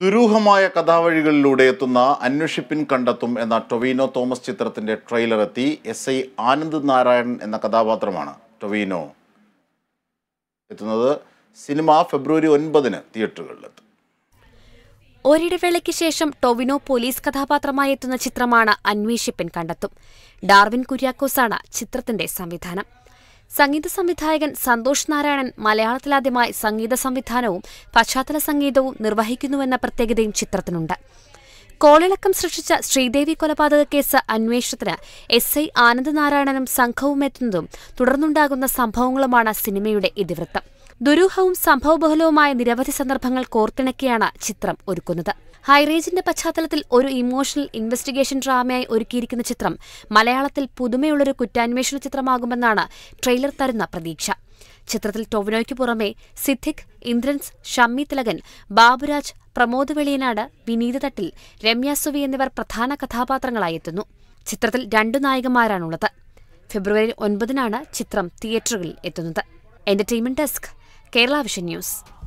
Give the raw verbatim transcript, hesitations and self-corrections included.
ദുരൂഹമായ കഥാവഴികളിലൂടെ എത്തുന്ന അന്വേഷിപ്പിൻ കണ്ടെത്തും എന്ന ടൊവിനോ തോമസ് ചിത്രത്തിന്റെ ട്രെയിലർ എത്തി. എസ് ഐ ആനന്ദ് നാരായണൻ എന്ന കഥാപാത്രമാണ് ടൊവിനോ എത്തുന്നത്. സിനിമ ഫെബ്രുവരി ഒൻപതിന് തിയേറ്ററുകളിലെത്തും. ഒരിടവേളയ്ക്ക് ശേഷം ടൊവിനോ പോലീസ് കഥാപാത്രമായി എത്തുന്ന ചിത്രമാണ് അന്വേഷിപ്പിൻ കണ്ടെത്തും. ഡാർവിൻ കുര്യാക്കോസാണ് ചിത്രത്തിന്റെ സംവിധാനം. സംഗീത സംവിധായകൻ സന്തോഷ് നാരായണൻ മലയാളത്തിലാദ്യമായി സംഗീത സംവിധാനവും പശ്ചാത്തല സംഗീതവും നിർവഹിക്കുന്നുവെന്ന പ്രത്യേകതയും ചിത്രത്തിനുണ്ട്. കോളിളക്കം സൃഷ്ടിച്ച ശ്രീദേവി കൊലപാതക കേസ് അന്വേഷണത്തിന് എസ് ഐ ആനന്ദ് നാരായണനും സംഘവും എത്തുന്നതും തുടർന്നുണ്ടാകുന്ന സംഭവങ്ങളുമാണ് സിനിമയുടെ ഇതിവൃത്തം. ദുരൂഹവും സംഭവബഹുലവുമായ നിരവധി സന്ദർഭങ്ങൾ കോർത്തിണക്കിയാണ് ചിത്രം ഒരുക്കുന്നത്. ഹൈറേഞ്ചിന്റെ പശ്ചാത്തലത്തിൽ ഒരു ഇമോഷണൽ ഇൻവെസ്റ്റിഗേഷൻ ഡ്രാമയായി ഒരുക്കിയിരിക്കുന്ന ചിത്രം മലയാളത്തിൽ പുതുമയുള്ളൊരു കുറ്റാന്വേഷണ ചിത്രമാകുമെന്നാണ് ട്രെയിലർ തരുന്ന പ്രതീക്ഷ. ചിത്രത്തിൽ ടൊവിനോയ്ക്ക് പുറമെ സിദ്ദിഖ്, ഇന്ദ്രൻസ്, ഷമ്മി തിലകൻ, ബാബുരാജ്, പ്രമോദ് വെളിയനാട്, വിനീത് തട്ടിൽ, രമ്യ സുവി എന്നിവർ പ്രധാന കഥാപാത്രങ്ങളായി എത്തുന്നു. ചിത്രത്തിൽ രണ്ടു നായികമാരാണുള്ളത്. ഫെബ്രുവരി ഒൻപതിനാണ് ചിത്രം തിയേറ്ററുകളിൽ എത്തുന്നത്. Entertainment desk, Kerala vision news.